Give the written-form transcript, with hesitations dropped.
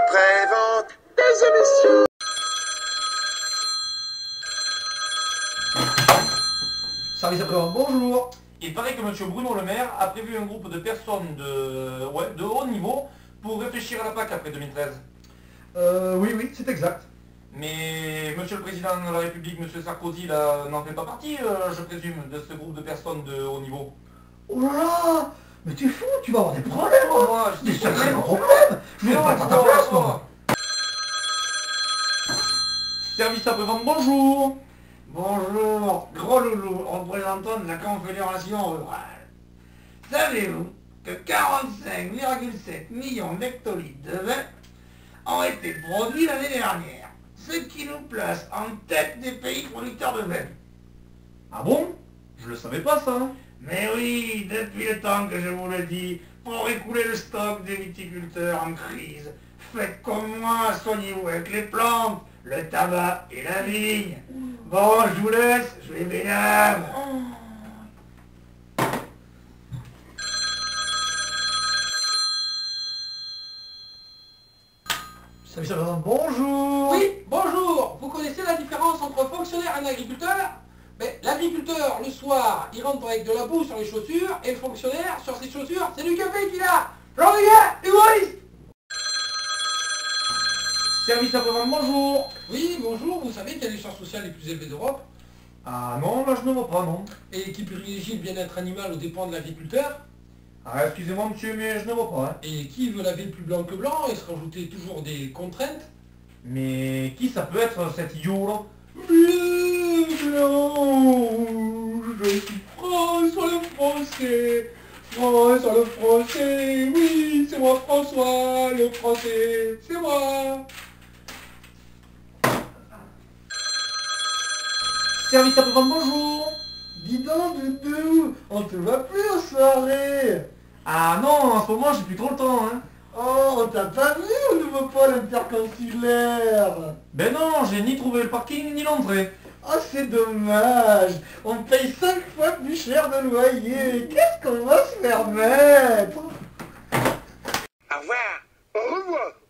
prévente des émissions. Service après-vente, bonjour. Il paraît que M. Bruno Le Maire a prévu un groupe de personnes de haut niveau pour réfléchir à la PAC après 2013. Oui, c'est exact. Mais Monsieur le Président de la République, M. Sarkozy, là, n'en fait pas partie, je présume, de ce groupe de personnes de haut niveau. Oh là là, mais t'es fou, tu vas avoir des problèmes, Oh, hein. moi, je Des dis sacrés problèmes. Je vais pas être à ta place, moi. Service après-vente, bonjour. Bonjour, gros loulou, représentant de la Confédération rurale. Savez-vous que 45,7 millions d'hectolitres de vin ont été produits l'année dernière, ce qui nous place en tête des pays producteurs de vin? Ah bon? Je le savais pas, ça. Mais oui, depuis le temps que je vous le dis, pour écouler le stock des viticulteurs en crise, faites comme moi, soignez-vous avec les plantes, le tabac et la vigne. Bon, je vous laisse, je vais bénave. Service après-vente, bonjour. Oui, bonjour. Vous connaissez la différence entre fonctionnaire et un agriculteur? L'agriculteur, le soir, il rentre avec de la boue sur les chaussures, et le fonctionnaire, sur ses chaussures, c'est du café qu'il a. Jean-Miguel, humoriste. Service après-vente, bonjour. Oui, bonjour. Vous savez qu'il y a les charges sociales les plus élevées d'Europe Ah non, là je ne vois pas, non. et qui privilégie le bien-être animal aux dépens de l'agriculteur, Ah, excusez-moi monsieur, mais je ne vois pas, hein. et qui veut laver plus blanc que blanc et se rajouter toujours des contraintes. Mais qui ça peut être cet idiot là? Je suis François le Français, François le Français, oui, c'est moi François le Français, c'est moi. Service après-vente, bonjour. Dis donc, Doudou, on te voit plus aux soirées. Ah non, en ce moment j'ai plus trop le temps, hein. Oh, on t'a pas vu au nouveau pôle interconsulaire? Ben non, j'ai ni trouvé le parking ni l'entrée. Oh, c'est dommage. On paye 5 fois plus cher de loyer. Qu'est-ce qu'on va se faire mettre? Au revoir. Au revoir.